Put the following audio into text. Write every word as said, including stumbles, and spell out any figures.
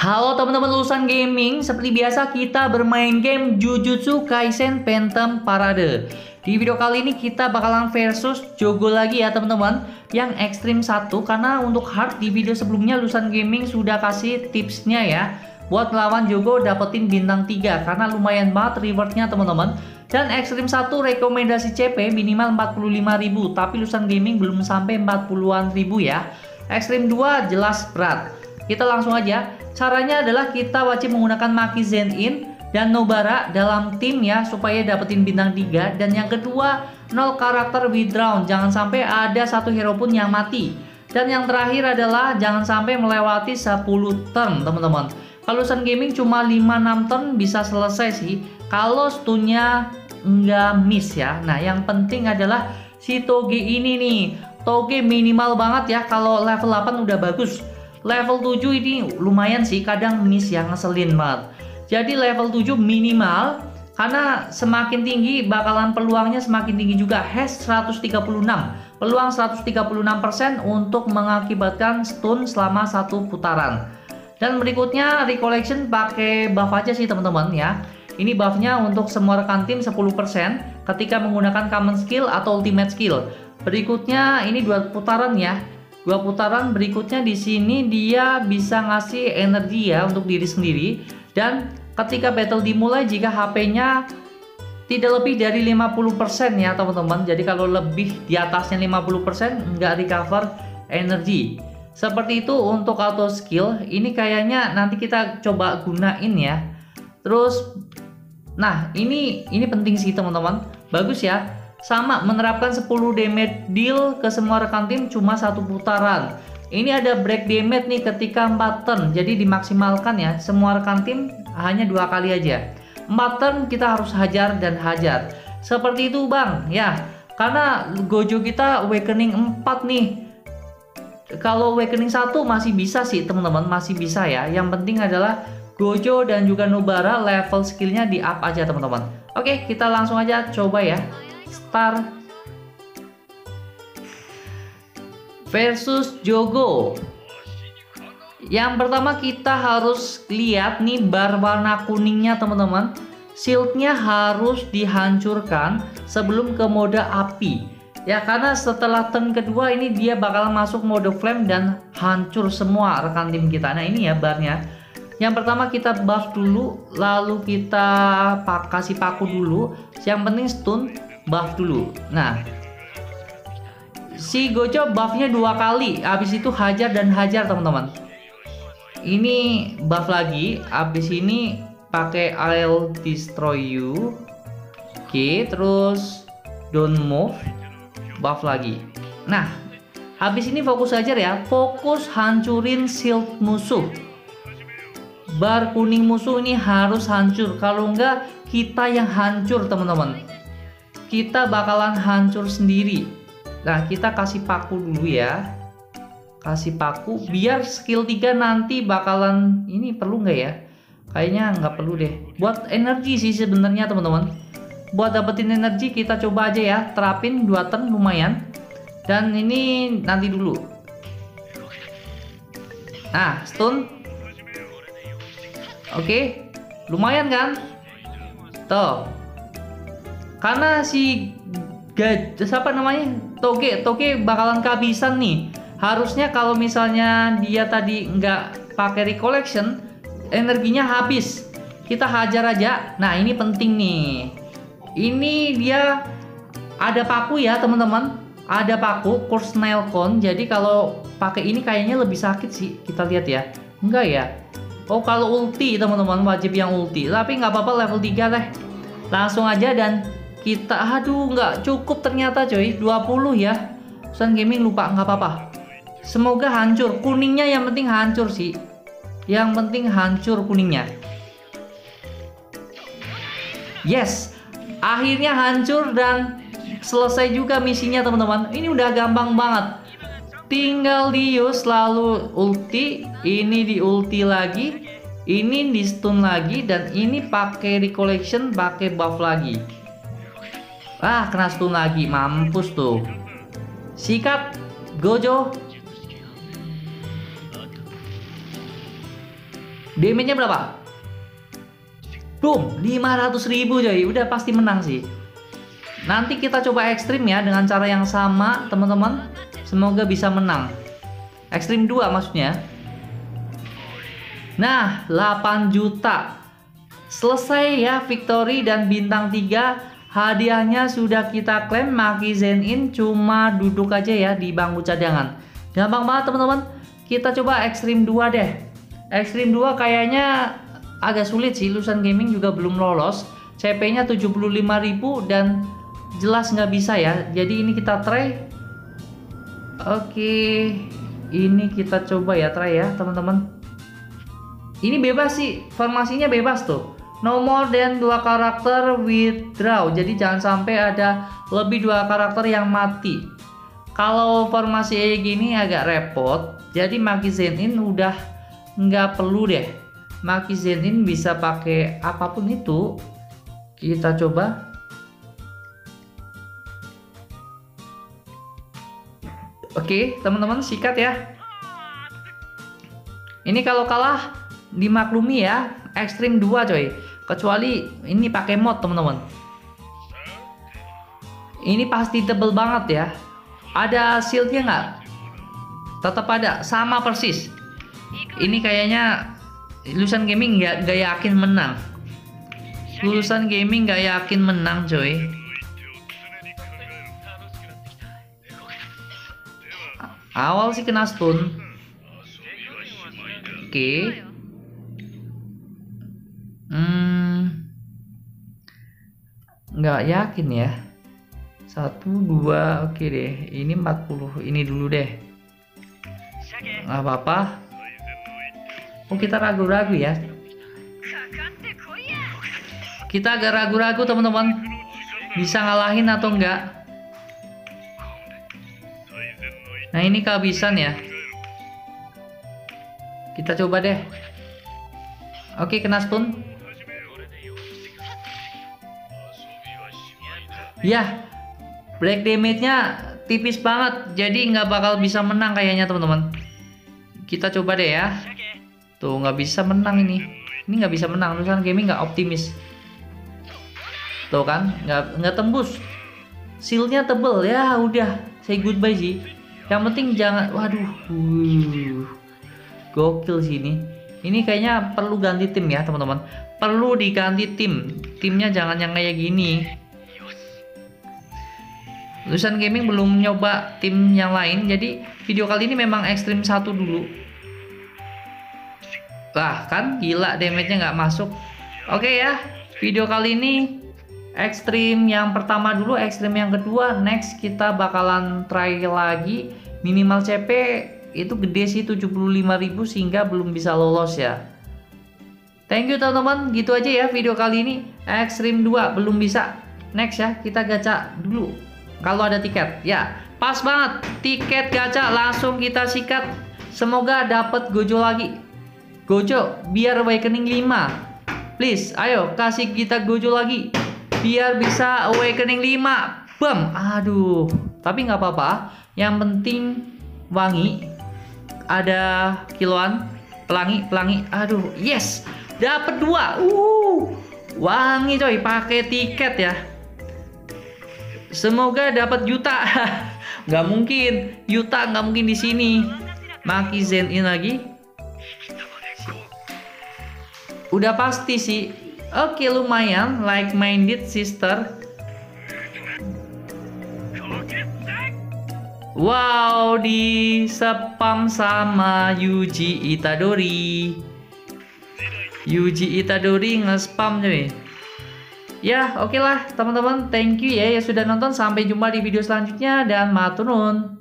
Halo teman-teman lulusan gaming, seperti biasa kita bermain game Jujutsu Kaisen Phantom Parade. Di video kali ini kita bakalan versus Jogo lagi ya teman-teman, yang ekstrim satu, karena untuk hard di video sebelumnya lulusan gaming sudah kasih tipsnya ya buat melawan Jogo dapetin bintang tiga, karena lumayan banget rewardnya teman-teman. Dan ekstrim satu rekomendasi C P minimal empat puluh lima ribu, tapi lulusan gaming belum sampai empat puluhan ribu ya. Ekstrim dua jelas berat. Kita langsung aja. Caranya adalah kita wajib menggunakan Maki Zenin dan Nobara dalam tim ya, supaya dapetin bintang tiga. Dan yang kedua, nol karakter withdrawn, jangan sampai ada satu hero pun yang mati. Dan yang terakhir adalah jangan sampai melewati sepuluh turn teman-teman. Kalau lulusan gaming cuma lima enam turn bisa selesai sih, kalau stunnya nggak miss ya. Nah yang penting adalah si Toge ini nih, Toge minimal banget ya, kalau level delapan udah bagus. Level tujuh ini lumayan sih, kadang miss ya, ngeselin banget. Jadi level tujuh minimal, karena semakin tinggi bakalan peluangnya semakin tinggi juga. Hash seratus tiga puluh enam, peluang seratus tiga puluh enam persen untuk mengakibatkan stun selama satu putaran. Dan berikutnya recollection pakai buff aja sih teman-teman ya. Ini buffnya untuk semua rekan tim sepuluh persen ketika menggunakan common skill atau ultimate skill. Berikutnya ini dua putaran ya. Dua putaran berikutnya di sini dia bisa ngasih energi ya untuk diri sendiri. Dan ketika battle dimulai, jika H P-nya tidak lebih dari lima puluh persen ya teman-teman. Jadi kalau lebih di atasnya lima puluh persen nggak recover energi. Seperti itu untuk auto skill. Ini kayaknya nanti kita coba gunain ya. Terus nah ini ini penting sih teman-teman. Bagus ya. Sama, menerapkan sepuluh damage deal ke semua rekan tim cuma satu putaran. Ini ada break damage nih ketika empat turn, jadi dimaksimalkan ya, semua rekan tim hanya dua kali aja. empat turn kita harus hajar dan hajar. Seperti itu bang ya, karena Gojo kita awakening empat nih. Kalau awakening satu masih bisa sih teman-teman, masih bisa ya. Yang penting adalah Gojo dan juga Nobara level skillnya di up aja teman-teman. Oke, kita langsung aja coba ya. Star versus Jogo. Yang pertama kita harus lihat nih bar warna kuningnya teman-teman. Shieldnya harus dihancurkan sebelum ke mode api ya, karena setelah turn kedua ini dia bakal masuk mode flame dan hancur semua rekan tim kita. Nah ini ya barnya. Yang pertama kita buff dulu, lalu kita pak kasih paku dulu. Yang penting stun, buff dulu. Nah si Gojo buffnya dua kali, habis itu hajar dan hajar teman-teman. Ini buff lagi, habis ini pakai I'll destroy you. Oke, terus don't move, buff lagi. Nah habis ini fokus hajar ya, fokus hancurin shield musuh. Bar kuning musuh ini harus hancur, kalau enggak kita yang hancur teman-teman. Kita bakalan hancur sendiri. Nah kita kasih paku dulu ya, kasih paku biar skill tiga nanti bakalan ini perlu nggak ya, kayaknya nggak perlu deh. Buat energi sih sebenarnya teman-teman, buat dapetin energi kita coba aja ya, terapin dua turn lumayan. Dan ini nanti dulu. Nah stun, oke lumayan kan tuh. Karena si gaj, siapa namanya, Toge, Toge bakalan kehabisan nih. Harusnya kalau misalnya dia tadi nggak pakai recollection, energinya habis. Kita hajar aja. Nah ini penting nih. Ini dia ada paku ya teman-teman. Ada paku Curse Nailcon. Jadi kalau pakai ini kayaknya lebih sakit sih. Kita lihat ya. Enggak ya. Oh kalau ulti teman-teman wajib yang ulti. Tapi nggak apa-apa level tiga deh. Langsung aja dan kita, aduh nggak cukup ternyata coy, dua puluh ya. Sun Gaming lupa, nggak apa-apa. Semoga hancur, kuningnya yang penting hancur sih. Yang penting hancur kuningnya. Yes, akhirnya hancur dan selesai juga misinya teman-teman. Ini udah gampang banget. Tinggal di use lalu ulti, ini di ulti lagi, ini di stun lagi, dan ini pakai recollection, pakai buff lagi. Ah kena stun lagi, mampus tuh. Sikat Gojo. Damage-nya berapa? Boom, lima ratus ribu coy. Udah pasti menang sih. Nanti kita coba ekstrim ya dengan cara yang sama teman-teman. Semoga bisa menang. Ekstrim dua maksudnya. Nah, delapan juta. Selesai ya victory dan bintang tiga. Hadiahnya sudah kita klaim. Maki Zen In cuma duduk aja ya di bangku cadangan. Gampang banget teman-teman. Kita coba ekstrim dua deh. Ekstrim dua kayaknya agak sulit sih. Lusan Gaming juga belum lolos. C P-nya tujuh puluh lima ribu dan jelas nggak bisa ya. Jadi ini kita try. Oke, ini kita coba ya try ya teman-teman. Ini bebas sih, formasinya bebas tuh. No more than dua karakter withdraw. Jadi jangan sampai ada lebih dua karakter yang mati. Kalau formasi kayak gini agak repot. Jadi Maki Zen In udah nggak perlu deh. Maki Zen In bisa pakai apapun itu. Kita coba. Oke, teman-teman sikat ya. Ini kalau kalah dimaklumi ya. Ekstrim dua coy. Kecuali ini pakai mod teman-teman. Ini pasti tebel banget ya. Ada shieldnya nggak? Tetap ada, sama persis. Ini kayaknya Lusan Gaming nggak nggak yakin menang. Lusan Gaming nggak yakin menang coy. Awal sih kena stun. Oke. Hmm, nggak yakin ya. Satu dua, oke deh. Ini empat puluh. Ini dulu deh. Nggak apa-apa. Oh kita ragu-ragu ya. Kita agak ragu-ragu teman-teman. Bisa ngalahin atau enggak? Nah ini kehabisan ya. Kita coba deh. Oke kena stun. Ya, black damage-nya tipis banget. Jadi nggak bakal bisa menang kayaknya teman-teman. Kita coba deh ya. Tuh nggak bisa menang ini. Ini nggak bisa menang. Lusan Gaming nggak optimis. Tuh kan, nggak nggak tembus. Shieldnya tebel ya. Udah, say goodbye sih. Yang penting jangan. Waduh, uh, gokil sih ini. Ini kayaknya perlu ganti tim ya teman-teman. Perlu diganti tim. Timnya jangan yang kayak gini. Lusan Gaming belum nyoba tim yang lain. Jadi video kali ini memang ekstrim satu dulu. Lah kan gila damage-nya nggak masuk. Oke ya. Video kali ini ekstrim yang pertama dulu. Ekstrim yang kedua. Next kita bakalan try lagi. Minimal C P itu gede sih tujuh puluh lima ribu sehingga belum bisa lolos ya. Thank you teman-teman. Gitu aja ya video kali ini. Ekstrim dua belum bisa. Next ya kita gacha dulu. Kalau ada tiket ya pas banget. Tiket gacha langsung kita sikat. Semoga dapat Gojo lagi. Gojo biar Awakening lima. Please ayo kasih kita Gojo lagi. Biar bisa Awakening lima. Bam. Aduh. Tapi nggak apa-apa. Yang penting wangi. Ada kiloan. Pelangi, pelangi. Aduh, yes. Dapat dua. Uh. Wangi coy, pakai tiket ya. Semoga dapat Yuta. Nggak mungkin. Yuta nggak mungkin di sini. Maki Zen In lagi. Udah pasti sih. Oke, lumayan. Like minded sister. Wow, di spam sama Yuji Itadori. Yuji Itadori nge-spam cuy. Ya, oke lah teman-teman. Thank you ya yang sudah nonton. Sampai jumpa di video selanjutnya dan matur nuwun.